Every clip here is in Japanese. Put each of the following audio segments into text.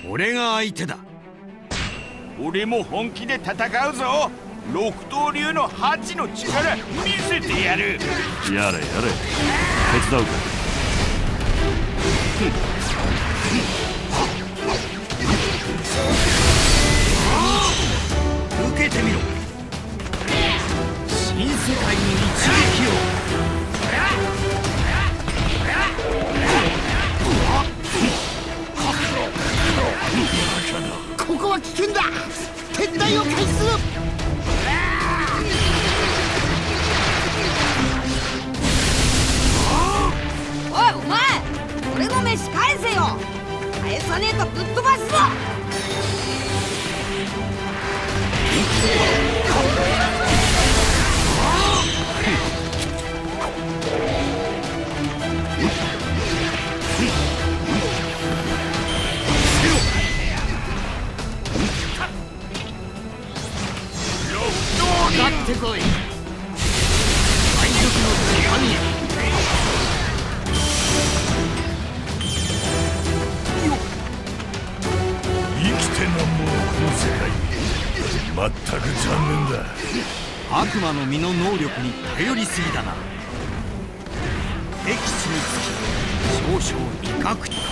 俺が相手だ。 俺も本気で戦うぞ。六刀流の8の力見せてやる。 やれやれ、手伝うか。 受けてみろ。新世界の一撃を。 ここは危険だ。撤退を開始する。 おいお前、俺の飯返せよ。返さねえとぶっ飛ばすぞ。 かかってこい。海賊の神へ。 生きてなんぼのこの世界、まったく残念だ。 悪魔の実の能力に頼りすぎだな。敵地につき少々威嚇に。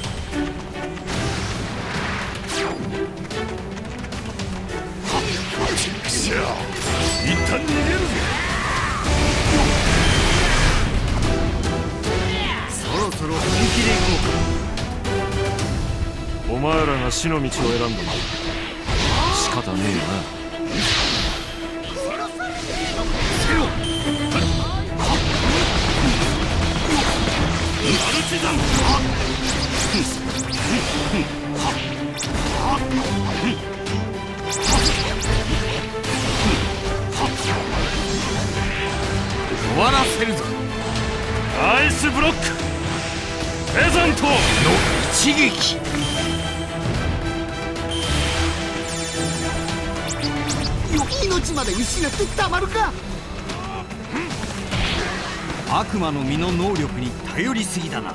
一旦逃げるぜ。 そろそろ本気で行こうか。 お前らが死の道を選んだの仕方ねえよな。 終わらせるぞ。 アイスブロックフェザントの一撃。 命まで失ってたまるか。 悪魔の実の能力に頼りすぎだな。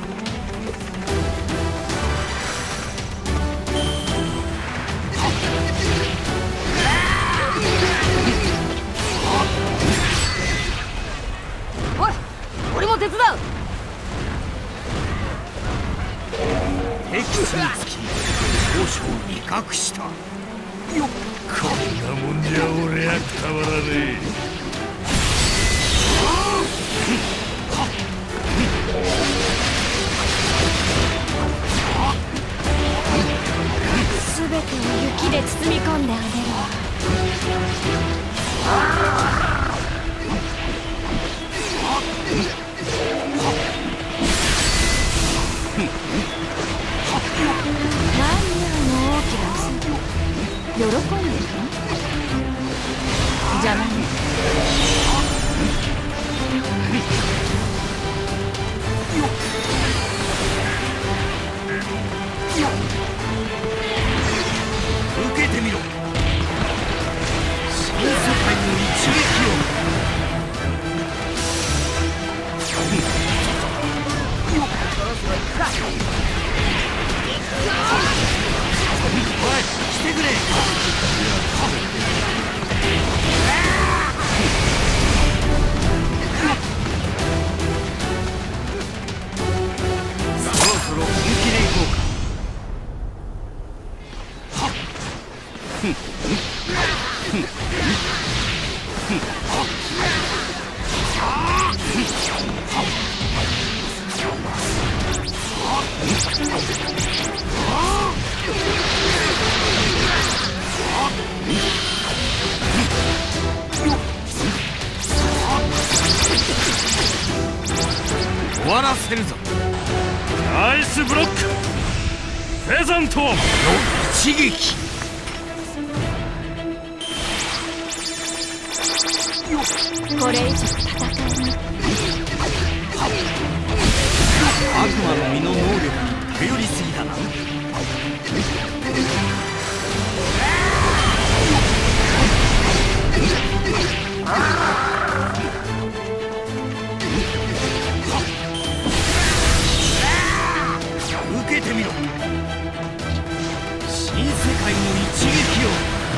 おい、俺も手伝う。 敵地につき少々威嚇した。 こんなもんじゃ俺はたまらねえ。 全てを雪で包み込んであげるわ。何やの大きな嘘。喜んでるの？邪魔ね。 受けてみろ。新世界の一撃を。おい、来てくれ。そろそろ本気で行こうか。終わらせるぞ。 アイスブロックフェザントの一撃。 これ以上戦えない。 悪魔の実の能力に頼りすぎだな。受けてみろ。 新世界の一撃を。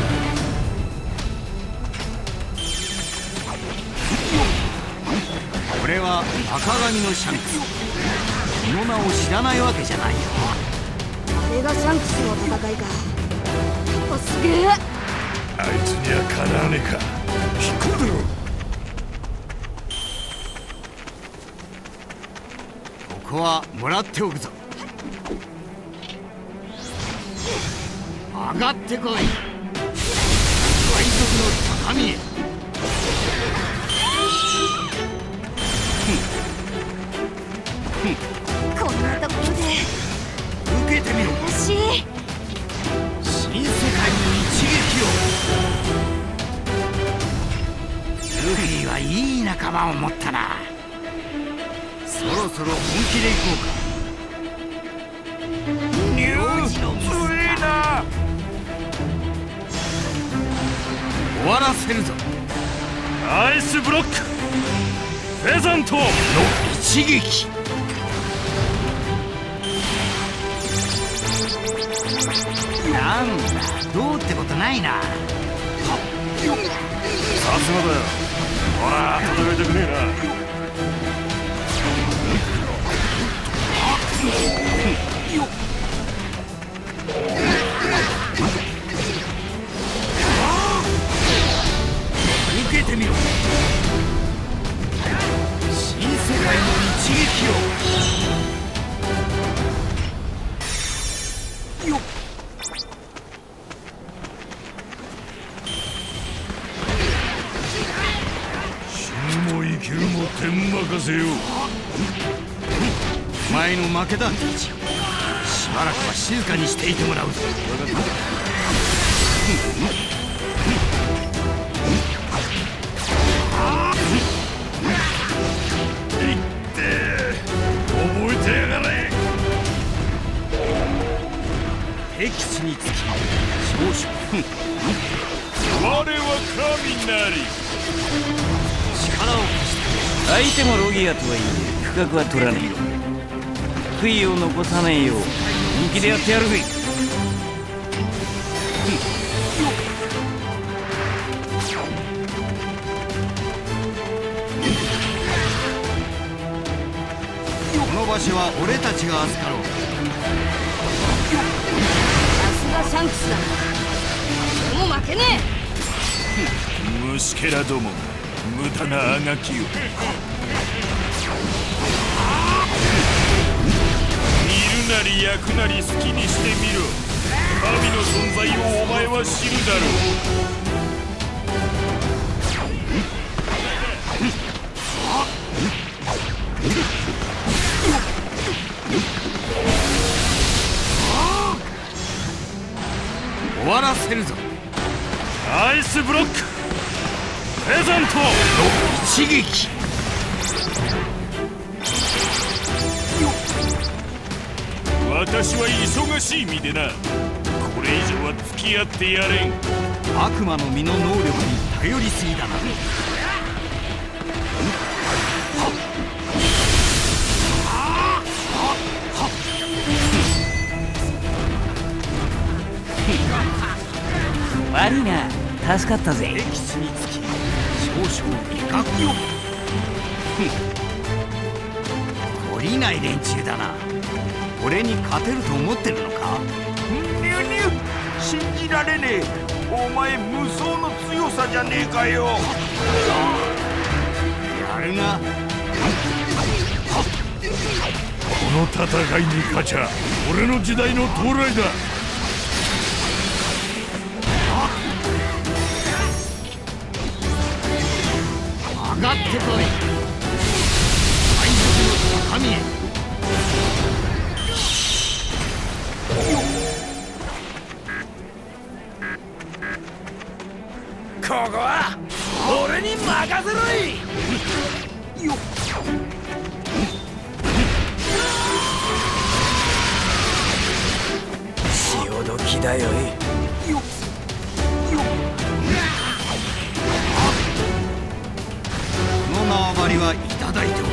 俺は赤髪のシャンクス。この名を知らないわけじゃないよ。 これがシャンクスの戦いか。すげえ。 あいつにはかなわねえか。引っ込んでろ。 ここはもらっておくぞ。上がってこい。海賊の高みへ。 こんなところで受けてみろ。 私新世界の一撃を。ルフィはいい仲間を持ったな。そろそろ本気で行こうか。 ニュー強えな。 終わらせるぞ。 アイスブロックフェザントの一撃。なんだ、どうってことないな。 さすがだよ。ほら戦いたくねえな。 受けてみろ。新世界の一撃を。 死ぬも生きるも天任せよ。 お前の負けだ。しばらくは静かにしていてもらうぞ。 覚えてやがれ。 敵地につき少々 我は神なり。 力を貸して。 相手もロギアとはいえ不覚は取らねえ。悔いを残さねえよう本気でやってやるぜ。 この場所は俺たちが預かろう。 さすがシャンクスだな。もう負けねえ。 虫けらどもが無駄なあがきを。煮るなり焼くなり好きにしてみろ。神の存在をお前は知るだろう。 終わらせるぞ。 アイスブロックフェザントの一撃。 私は忙しい身でな。これ以上は付き合ってやれん。 悪魔の実の能力に頼りすぎだな。 悪いな、助かったぜ。 敵地につき少々威嚇よ。懲りない連中だな。俺に勝てると思ってるのか。 ニュニュ、信じられねえ。お前無双の強さじゃねえかよ。 やるな。 この戦いに勝ちゃ俺の時代の到来だ。 上がってこい。海賊の高みへ。 ここは俺に任せろい。 よっ。 潮時だよい。 よっ。この縄張りはいただいてお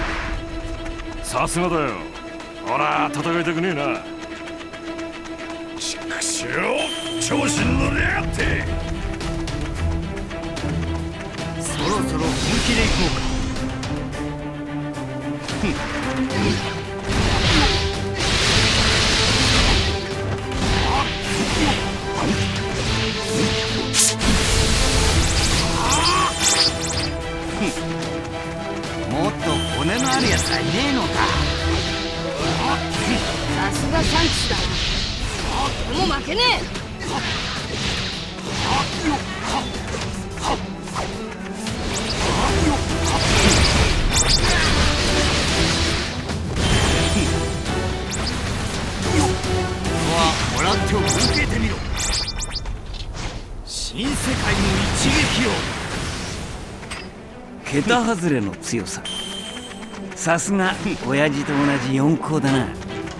く。 さすがだよ。ほら戦いたくねえな。 ちくしょう、調子に乗りやがって。 そろそろ本気でいこうか。もっと骨のあるやつはいねえのか。 さすがシャンクスだ。でも負けねえ。 もらってを受けてみろ。新世界の一撃を。 桁外れの強さ。さすが親父と同じ四皇だな。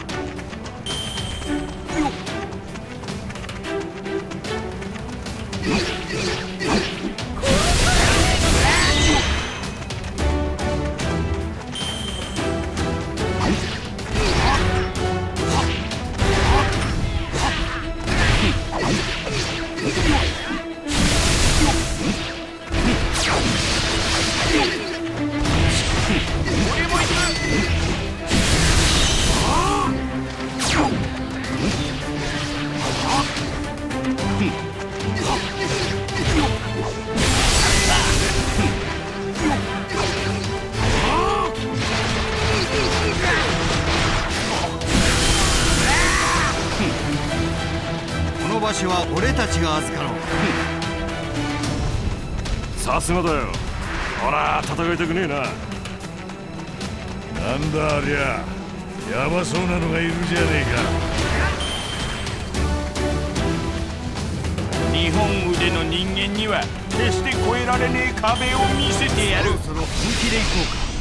この場所は俺たちが預かろう。 さすがだよ。ほら戦いたくねえな。なんだありゃ、やばそうなのがいるじゃねえか。 日本腕の人間には決して越えられねえ壁を見せてやる。 そろそろ本気でいこうか。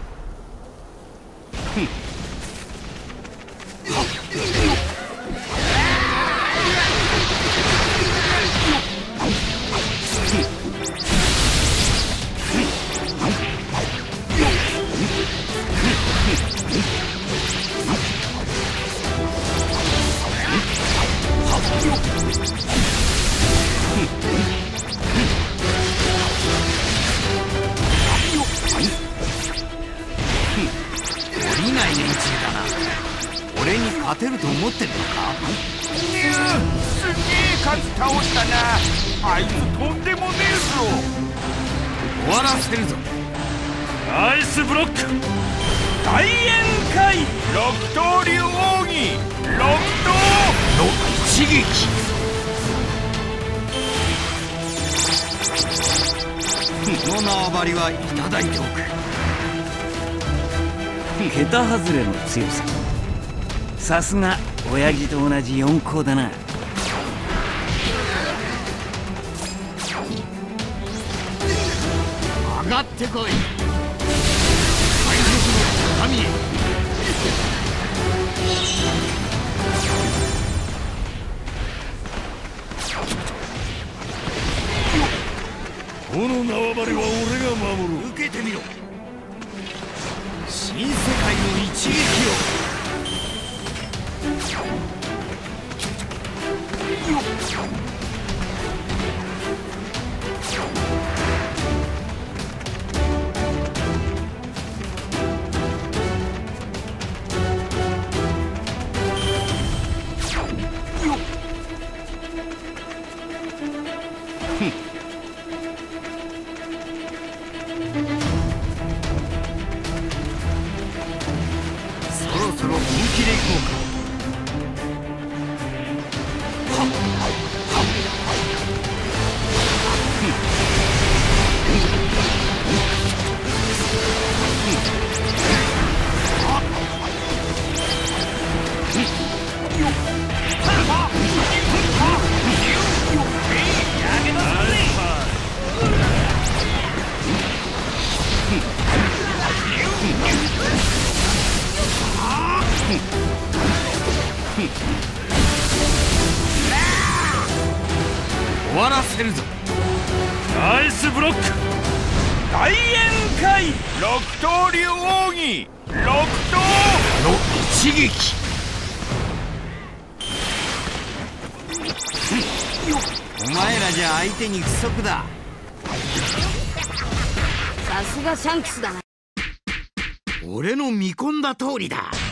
降りない連中だな。俺に勝てると思ってんのか。 すげえ数倒したな。あいつとんでもねえぞ。 終わらせるぞ。 アイスブロック大宴会六刀流奥義六刀の一撃。この縄張りはいただいておく。 桁外れの強さ。さすが親父と同じ四皇だな。 上がってこい。海賊の神へ。 この縄張りは俺が守る。 受けてみろ。新世界の一撃を。そろそろ本気でいこうか。終わらせるぞ。 アイスブロック大宴会六刀流奥義六刀の一撃。 お前らじゃ相手に不足だ。 さすがシャンクスだな。 俺の見込んだ通りだ。